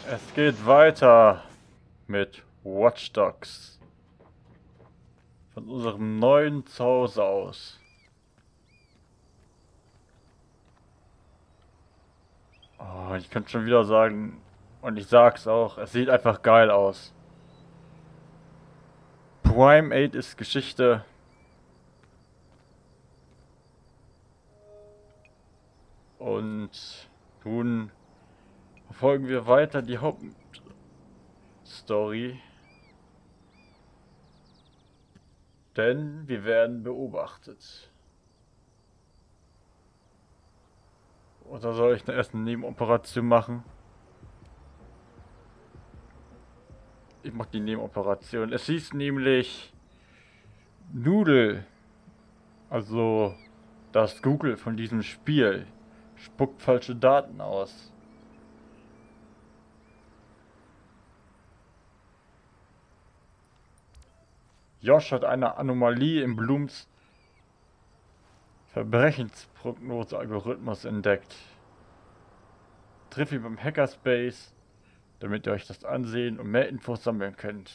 Es geht weiter mit Watch Dogs. Von unserem neuen Zuhause aus. Oh, ich könnte schon wieder sagen, und ich sag's auch, es sieht einfach geil aus. Primate ist Geschichte. Und nun verfolgen wir weiter die Hauptstory. Denn wir werden beobachtet. Oder soll ich erst eine Nebenoperation machen? Ich mache die Nebenoperation. Es hieß nämlich Noodle. Also das Google von diesem Spiel spuckt falsche Daten aus. Josh hat eine Anomalie im Blooms Verbrechensprognose-Algorithmus entdeckt. Triff ihn beim Hackerspace, damit ihr euch das ansehen und mehr Infos sammeln könnt.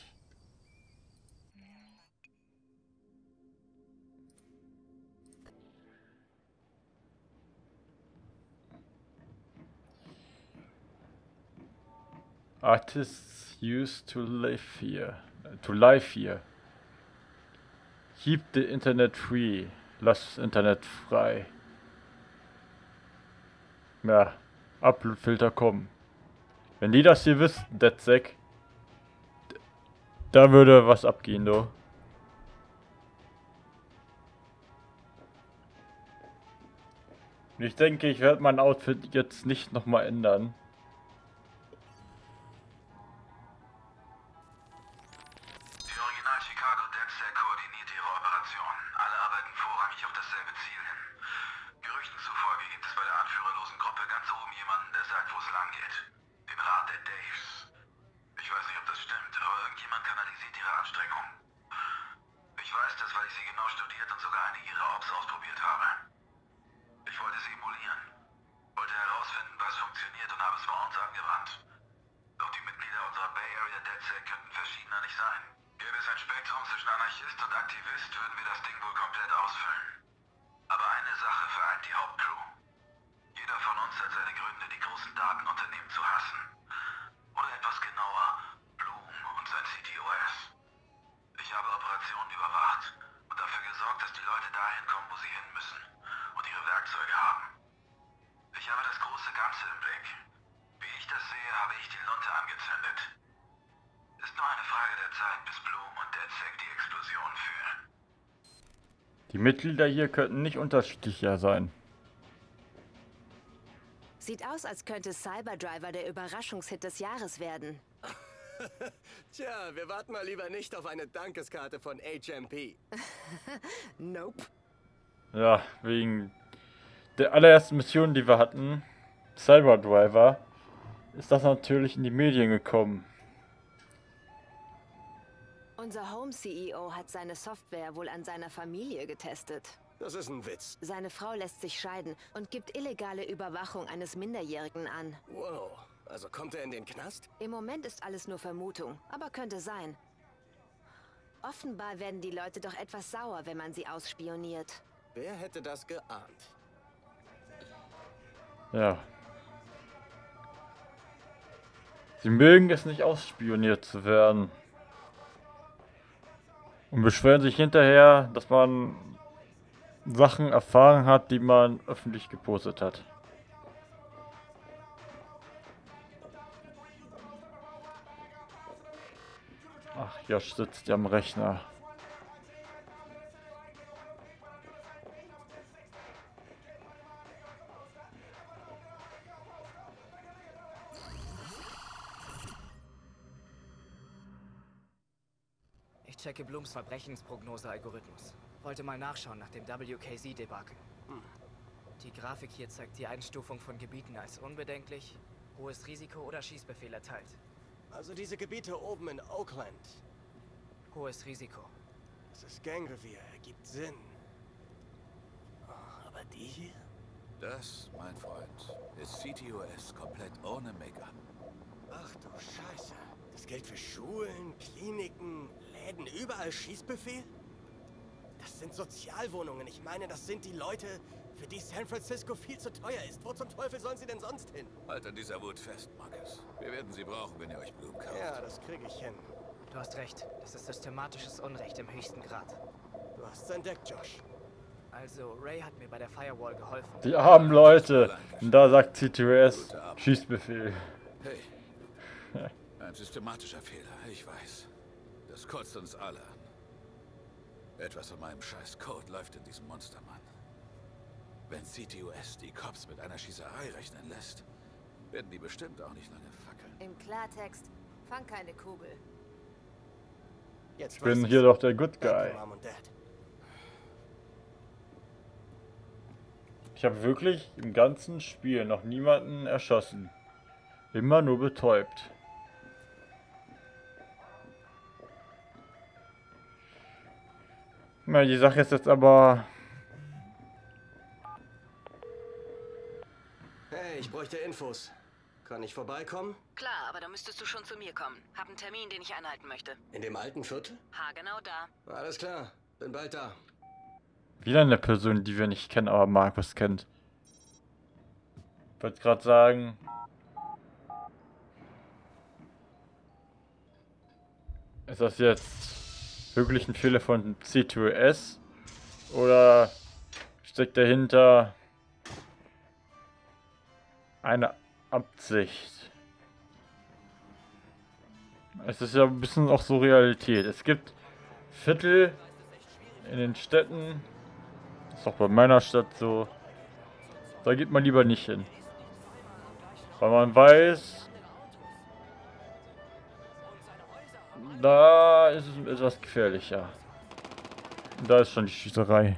Artists used to live here. Keep the Internet free. Lass das Internet frei. Ja, Uploadfilter kommen. Wenn die das hier wüssten, DedSec, da würde was abgehen, du. Und ich denke, ich werde mein Outfit jetzt nicht nochmal ändern. Die Original Chicago DedSec koordiniert ihre Operation. Alle arbeiten vorrangig auf dasselbe Ziel hin. Gerüchten zufolge gibt es bei der anführerlosen Gruppe ganz oben jemanden, der sagt, wo es lang geht. Den Rat der Daves. Ich weiß nicht, ob das stimmt, aber irgendjemand kanalisiert ihre Anstrengungen. Ich weiß das, weil ich sie genau studiert und sogar einige ihrer Ops ausprobiert habe. Ich wollte sie emulieren. Wollte herausfinden, was funktioniert und habe es bei uns angewandt. Doch die Mitglieder unserer Bay Area DedSec könnten verschiedener nicht sein. Gäbe es ein Spektrum zwischen Anarchist und Aktivist, würden wir das Ding wohl komplett ausfüllen. Aber eine Sache vereint die Hauptcrew. Jeder von uns hat seine Gründe, die großen Datenunternehmen zu hassen. Oder etwas genauer, Bloom und sein CTOS. Ich habe Operationen überwacht und dafür gesorgt, dass die Leute dahin kommen, wo sie hin müssen und ihre Werkzeuge haben. Ich habe das große Ganze im Blick. Wie ich das sehe, habe ich die Lunte angezündet. Ist nur eine Frage der Zeit, bis Bloom und DedSec die Explosion führen. Die Mitglieder hier könnten nicht unterschiedlicher sein. Sieht aus, als könnte Cyberdriver der Überraschungshit des Jahres werden. Tja, wir warten mal lieber nicht auf eine Dankeskarte von HMP. Nope. Ja, wegen der allerersten Mission, die wir hatten, Cyberdriver, ist das natürlich in die Medien gekommen. Unser Home-CEO hat seine Software wohl an seiner Familie getestet. Das ist ein Witz. Seine Frau lässt sich scheiden und gibt illegale Überwachung eines Minderjährigen an. Wow, also kommt er in den Knast? Im Moment ist alles nur Vermutung, aber könnte sein. Offenbar werden die Leute doch etwas sauer, wenn man sie ausspioniert. Wer hätte das geahnt? Ja. Sie mögen es nicht, ausspioniert zu werden. Und beschweren sich hinterher, dass man Sachen erfahren hat, die man öffentlich gepostet hat. Ach, Josh sitzt ja am Rechner. Ich checke Blooms Verbrechensprognose-Algorithmus. Wollte mal nachschauen nach dem WKZ-Debakel. Die Grafik hier zeigt die Einstufung von Gebieten als unbedenklich, hohes Risiko oder Schießbefehl erteilt. Also diese Gebiete oben in Oakland. Hohes Risiko. Das ist Gangrevier, ergibt Sinn. Oh, aber die hier? Das, mein Freund, ist CTOS komplett ohne Make-up. Ach, gilt für Schulen, Kliniken, Läden, überall Schießbefehl? Das sind Sozialwohnungen. Ich meine, das sind die Leute, für die San Francisco viel zu teuer ist. Wo zum Teufel sollen sie denn sonst hin? Halt an dieser Wut fest, Marcus. Wir werden sie brauchen, wenn ihr euch Blumen kauft. Ja, das kriege ich hin. Du hast recht. Das ist systematisches Unrecht im höchsten Grad. Du hast's entdeckt, Josh. Also, Ray hat mir bei der Firewall geholfen. Die armen Leute. Und da sagt CTOS, Schießbefehl. Hey, ein systematischer Fehler, ich weiß. Das kotzt uns alle an. Etwas von meinem scheiß Code läuft in diesem Monstermann. Wenn CTOS die Cops mit einer Schießerei rechnen lässt, werden die bestimmt auch nicht lange fackeln. Im Klartext, fang keine Kugel. Jetzt Ich bin hier doch der Good Guy. Danke, Mom und Dad. Ich habe wirklich im ganzen Spiel noch niemanden erschossen. Immer nur betäubt. Na, die Sache ist jetzt aber... Hey, ich bräuchte Infos. Kann ich vorbeikommen? Klar, aber da müsstest du schon zu mir kommen. Hab einen Termin, den ich einhalten möchte. In dem alten Viertel? Genau da. Alles klar, bin bald da. Wieder eine Person, die wir nicht kennen, aber Markus kennt. Ich wollte gerade sagen... Ist das jetzt wirklich ein Fehler von CTOS? Oder steckt dahinter eine Absicht? Es ist ja ein bisschen auch so Realität. Es gibt Viertel in den Städten, das ist auch bei meiner Stadt so, da geht man lieber nicht hin. Weil man weiß, da ist es etwas gefährlicher. Und da ist schon die Schießerei.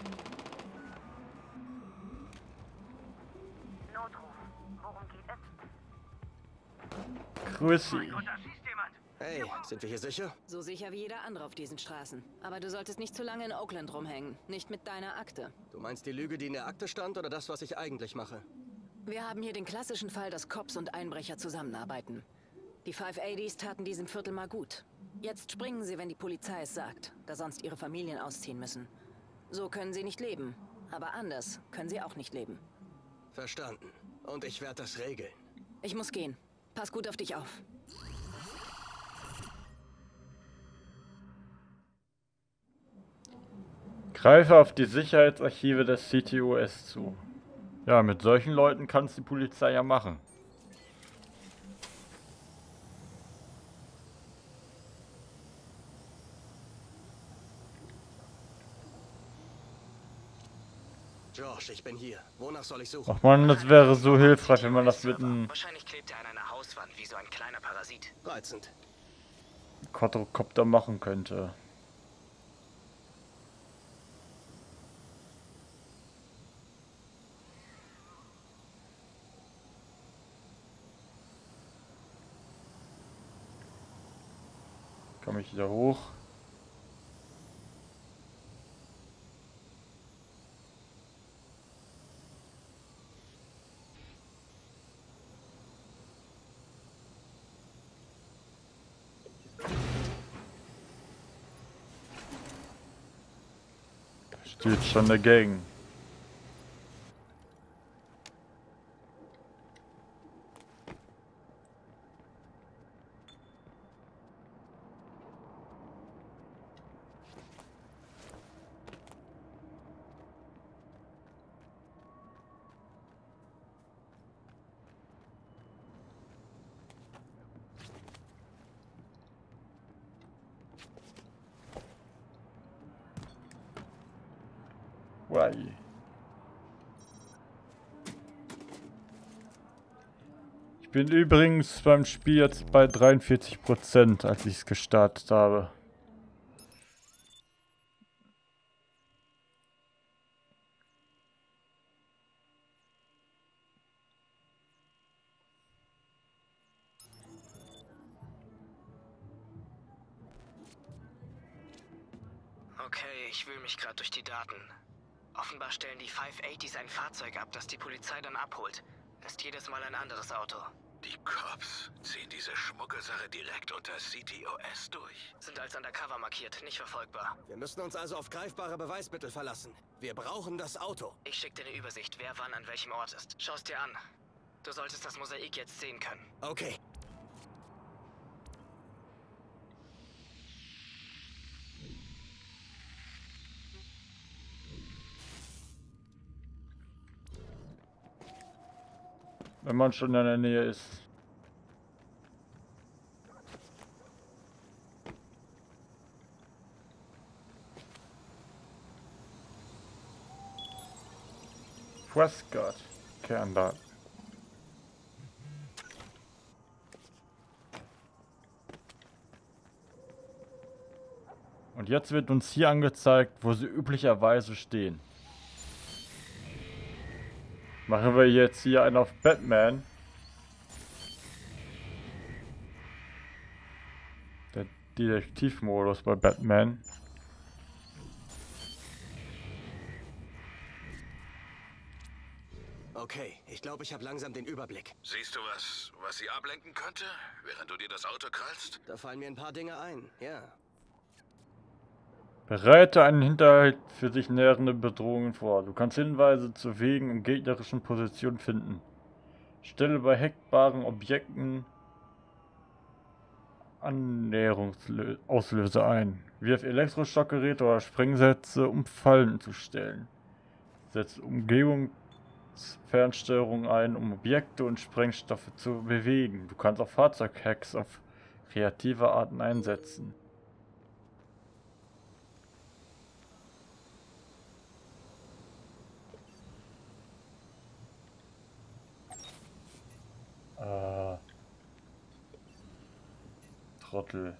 Notruf. Worum geht es? Grüß Sie. Da schießt jemand. Hey, sind wir hier sicher? So sicher wie jeder andere auf diesen Straßen. Aber du solltest nicht zu lange in Oakland rumhängen. Nicht mit deiner Akte. Du meinst die Lüge, die in der Akte stand, oder das, was ich eigentlich mache? Wir haben hier den klassischen Fall, dass Cops und Einbrecher zusammenarbeiten. Die 580s taten diesem Viertel mal gut. Jetzt springen sie, wenn die Polizei es sagt, da sonst ihre Familien ausziehen müssen. So können sie nicht leben. Aber anders können sie auch nicht leben. Verstanden. Und ich werde das regeln. Ich muss gehen. Pass gut auf dich auf. Greife auf die Sicherheitsarchive des CTOS zu. Ja, mit solchen Leuten kann es die Polizei ja machen. Josh, ich bin hier. Wonach soll ich suchen? Ach man, das wäre so hilfreich, wenn man das mit einem Wahrscheinlich klebt er an einer Hauswand wie so ein kleiner Parasit. Reizend. Quadrocopter machen könnte. Komme ich wieder hoch? Da steht schon der Gang. Why? Ich bin übrigens beim Spiel jetzt bei 43%, als ich es gestartet habe. Okay, ich wühle mich gerade durch die Daten. Offenbar stellen die 580s ein Fahrzeug ab, das die Polizei dann abholt. Ist jedes Mal ein anderes Auto. Die Cops ziehen diese Schmuggelsache direkt unter CTOS durch. Sind als undercover markiert, nicht verfolgbar. Wir müssen uns also auf greifbare Beweismittel verlassen. Wir brauchen das Auto. Ich schicke dir eine Übersicht, wer wann an welchem Ort ist. Schau es dir an. Du solltest das Mosaik jetzt sehen können. Okay. Wenn man schon in der Nähe ist. Prescott, Kerndaten. Und jetzt wird uns hier angezeigt, wo sie üblicherweise stehen. Machen wir jetzt hier einen auf Batman. Der Detektivmodus bei Batman. Okay, ich glaube, ich habe langsam den Überblick. Siehst du was sie ablenken könnte, während du dir das Auto krallst? Da fallen mir ein paar Dinge ein, ja. Bereite einen Hinterhalt für sich nähernde Bedrohungen vor. Du kannst Hinweise zu Wegen und gegnerischen Positionen finden. Stelle bei hackbaren Objekten Annäherungsauslöser ein. Wirf Elektroschockgeräte oder Sprengsätze, um Fallen zu stellen. Setze Umgebungsfernsteuerung ein, um Objekte und Sprengstoffe zu bewegen. Du kannst auch Fahrzeughacks auf kreative Arten einsetzen. Trottel.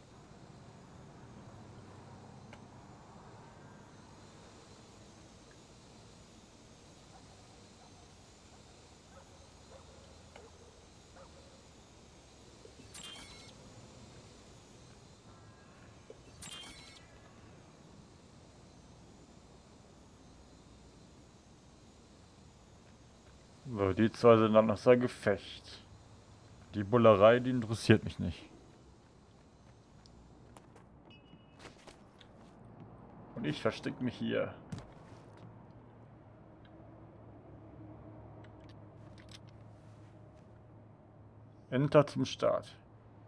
So, die zwei sind dann außer Gefecht. Die Bullerei, die interessiert mich nicht. Und ich verstecke mich hier. Enter zum Start.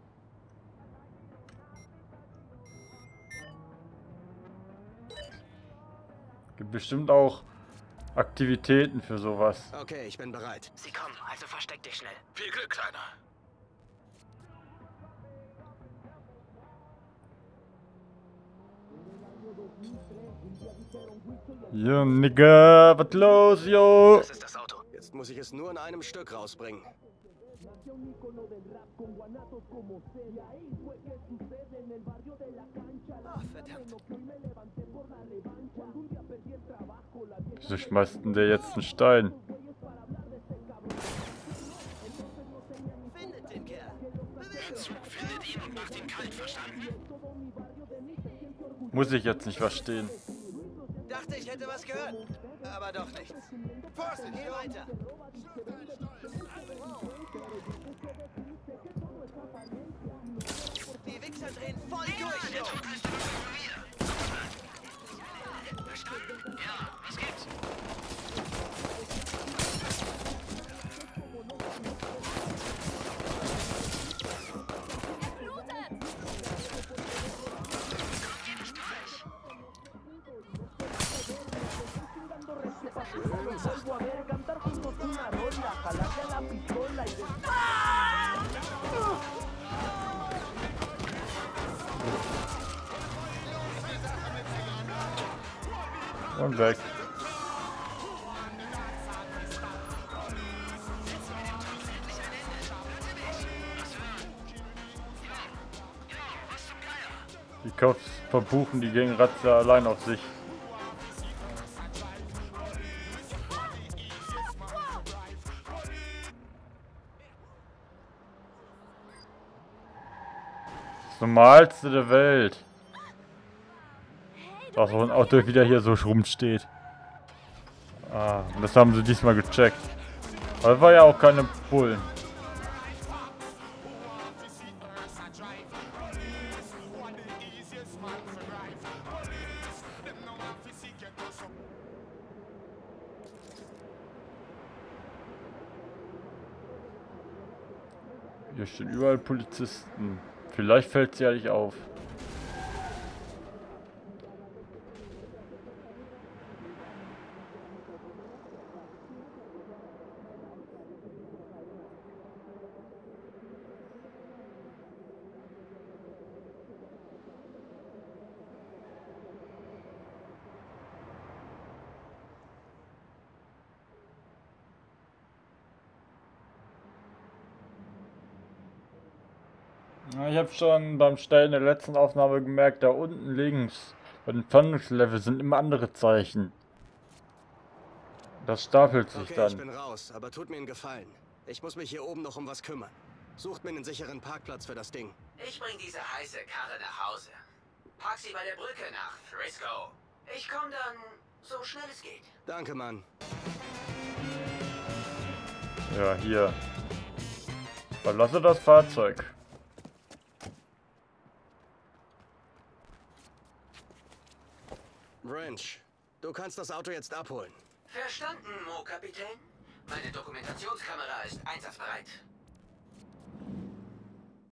Gibt bestimmt auch Aktivitäten für sowas. Okay, ich bin bereit. Sie kommen, also versteck dich schnell. Viel Glück, Kleiner. Ja, Nigga, was los, yo? Das ist das Auto. Jetzt muss ich es nur in einem Stück rausbringen. Ach, verdammt. Wieso schmeißt denn der jetzt einen Stein? Findet den Kerl. Der Zug findet ihn und macht ihn kalt, verstanden? Muss ich jetzt nicht verstehen. Dachte, ich hätte was gehört. Aber doch nichts. Vorsicht, geh weiter. Die Wichser drehen voll durch, Jo. Verstanden? Ja, was gibt's? Und weg. Die Cops verbuchen die Gangratze allein auf sich. Das Normalste der Welt. Dass so ein Auto wieder hier so rumsteht. Ah, das haben sie diesmal gecheckt. Aber war ja auch keine Bullen. Hier stehen überall Polizisten. Vielleicht fällt sie ja nicht auf. Ich habe schon beim Stellen der letzten Aufnahme gemerkt, da unten links bei den Fahndungslevel sind immer andere Zeichen. Das stapelt sich Okay, dann. ich bin raus, aber tut mir einen Gefallen. Ich muss mich hier oben noch um was kümmern. Sucht mir einen sicheren Parkplatz für das Ding. Ich bring diese heiße Karre nach Hause. Park sie bei der Brücke nach Frisco. Ich komme dann so schnell es geht. Danke, Mann. Ja, hier. Verlasse das Fahrzeug. Wrench, du kannst das Auto jetzt abholen. Verstanden, Mo-Kapitän. Meine Dokumentationskamera ist einsatzbereit.